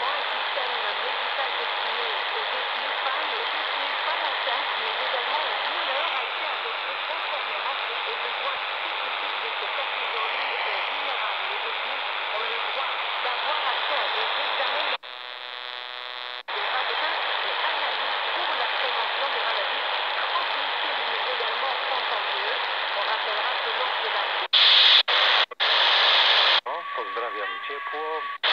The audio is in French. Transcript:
également un système médical destiné aux détenus femmes et détenus femmes enceintes, mais également aux mineurs à qui adoptés conformément aux besoins spécifiques de ces catégories vulnérables. Les détenus ont le droit d'avoir accès à des examens, des vaccins et analyses pour la prévention des maladies transmissibles, mais également contagieuses. On rappellera que lors de la... Pozdrawiam ciepło.